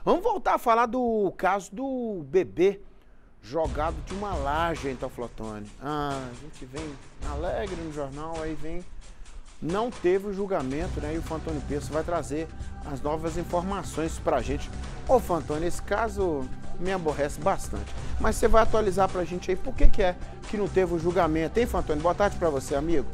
Vamos voltar a falar do caso do bebê jogado de uma laje em Teoflotone. A gente vem alegre no jornal, aí vem... Não teve o julgamento, né? E o Fantoni Peço vai trazer as novas informações pra gente. Ô Fantoni, esse caso me aborrece bastante. Mas você vai atualizar pra gente aí por que é que não teve o julgamento, hein, Fantoni? Boa tarde pra você, amigo.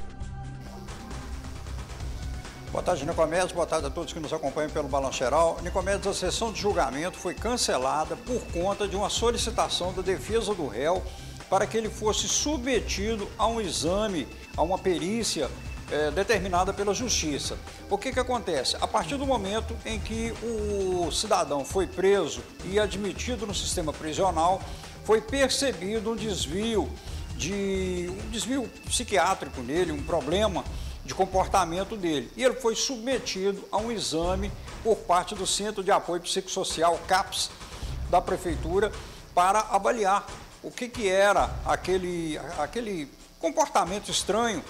Boa tarde, Nicomedes. Boa tarde a todos que nos acompanham pelo Balanço Geral. Nicomedes, a sessão de julgamento foi cancelada por conta de uma solicitação da defesa do réu para que ele fosse submetido a um exame, a uma perícia determinada pela Justiça. O que acontece? A partir do momento em que o cidadão foi preso e admitido no sistema prisional, foi percebido um desvio psiquiátrico nele, um problema de comportamento dele. E ele foi submetido a um exame por parte do Centro de Apoio Psicossocial, CAPS, da Prefeitura, para avaliar o que era aquele comportamento estranho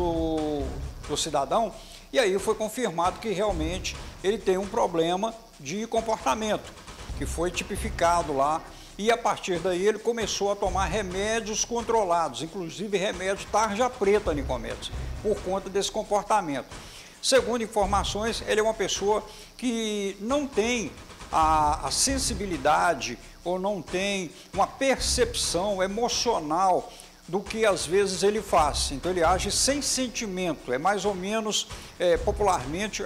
do cidadão. E aí foi confirmado que realmente ele tem um problema de comportamento, que foi tipificado lá. E a partir daí ele começou a tomar remédios controlados, inclusive remédio tarja preta, Nicomedes, por conta desse comportamento. Segundo informações, ele é uma pessoa que não tem a sensibilidade ou não tem uma percepção emocional do que às vezes ele faz. Então ele age sem sentimento, é mais ou menos, popularmente,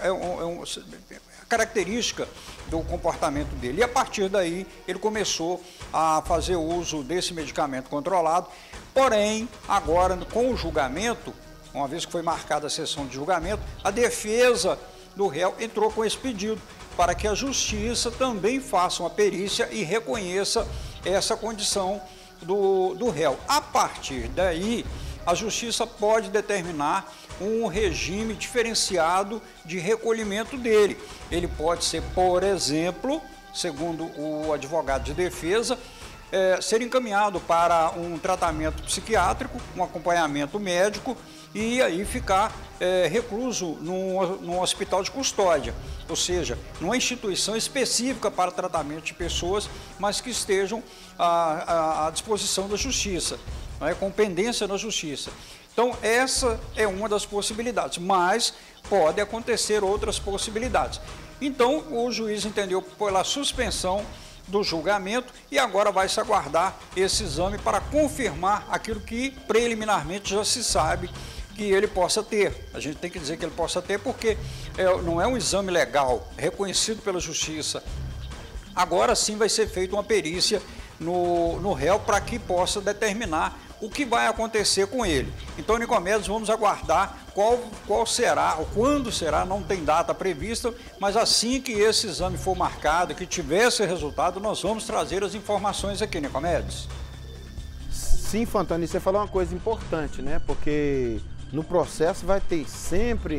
a característica do comportamento dele. E a partir daí ele começou a fazer uso desse medicamento controlado, porém agora com o julgamento, uma vez que foi marcada a sessão de julgamento, a defesa do réu entrou com esse pedido para que a Justiça também faça uma perícia e reconheça essa condição do réu. A partir daí, a Justiça pode determinar um regime diferenciado de recolhimento dele. Ele pode ser, por exemplo, segundo o advogado de defesa, ser encaminhado para um tratamento psiquiátrico, um acompanhamento médico e aí ficar recluso num hospital de custódia, ou seja, numa instituição específica para tratamento de pessoas, mas que estejam à disposição da Justiça, né, com pendência na Justiça. Então, essa é uma das possibilidades, mas pode acontecer outras possibilidades. Então, o juiz entendeu pela suspensão do julgamento e agora vai se aguardar esse exame para confirmar aquilo que preliminarmente já se sabe que ele possa ter. A gente tem que dizer que ele possa ter porque não é um exame legal, reconhecido pela Justiça. Agora sim vai ser feita uma perícia no réu para que possa determinar o que vai acontecer com ele. Então, Nicomedes, vamos aguardar qual será, ou quando será, não tem data prevista, mas assim que esse exame for marcado, que tiver esse resultado, nós vamos trazer as informações aqui, Nicomedes. Sim, Fantoni, você falou uma coisa importante, né? Porque no processo vai ter sempre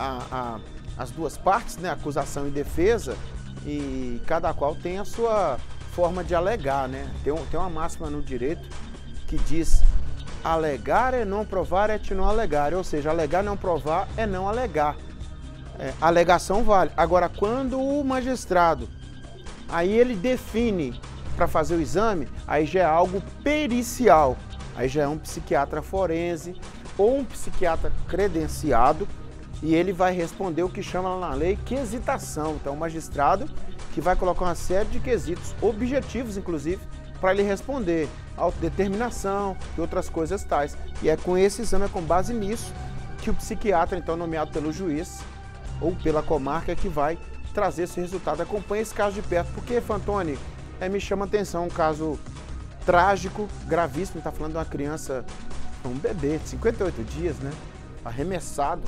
as duas partes, né? Acusação e defesa, e cada qual tem a sua forma de alegar, né? Tem uma máxima no direito que diz: alegar é não provar, é te não alegar. Ou seja, alegar não provar é não alegar. Alegação vale. Agora, quando o magistrado, aí ele define para fazer o exame, aí já é algo pericial. Aí já é um psiquiatra forense ou um psiquiatra credenciado e ele vai responder o que chama lá na lei quesitação. Então, o magistrado que vai colocar uma série de quesitos objetivos, inclusive, para ele responder, autodeterminação e outras coisas tais. E é com esse exame, é com base nisso, que o psiquiatra, então nomeado pelo juiz ou pela comarca, que vai trazer esse resultado. Acompanhe esse caso de perto, porque, Fantoni, me chama a atenção, um caso trágico, gravíssimo. Está falando de uma criança, um bebê de 58 dias, né? Arremessado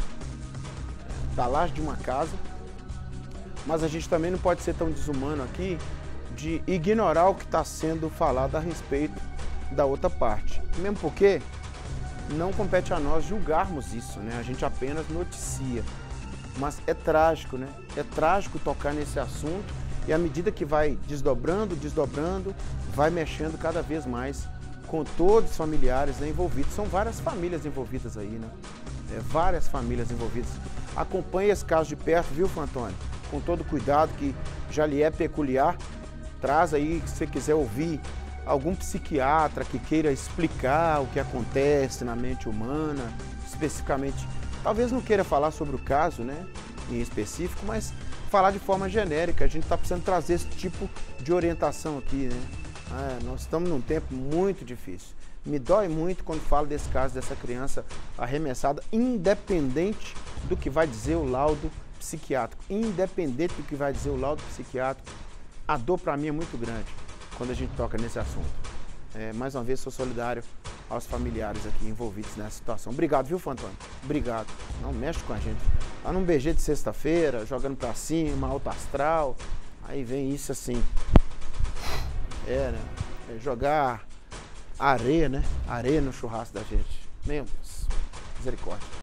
da laje de uma casa. Mas a gente também não pode ser tão desumano aqui de ignorar o que está sendo falado a respeito da outra parte. Mesmo porque não compete a nós julgarmos isso, né? A gente apenas noticia. Mas é trágico, né? É trágico tocar nesse assunto e à medida que vai desdobrando, vai mexendo cada vez mais com todos os familiares, né, envolvidos. São várias famílias envolvidas aí, né? Várias famílias envolvidas. Acompanhe esse caso de perto, viu, Fantoni? Com todo cuidado, que já lhe é peculiar. traz aí, se você quiser ouvir algum psiquiatra que queira explicar o que acontece na mente humana, especificamente, talvez não queira falar sobre o caso, né, em específico, mas falar de forma genérica. A gente está precisando trazer esse tipo de orientação aqui, né? Nós estamos num tempo muito difícil. Me dói muito quando falo desse caso dessa criança arremessada, independente do que vai dizer o laudo psiquiátrico. Independente do que vai dizer o laudo psiquiátrico, a dor para mim é muito grande quando a gente toca nesse assunto. Mais uma vez, sou solidário aos familiares aqui envolvidos nessa situação. Obrigado, viu, Fantônio? Obrigado. Não mexe com a gente. Tá num BG de sexta-feira, jogando pra cima, alto astral. Aí vem isso assim. Né? Jogar areia, né? Areia no churrasco da gente. Meu Deus. Misericórdia.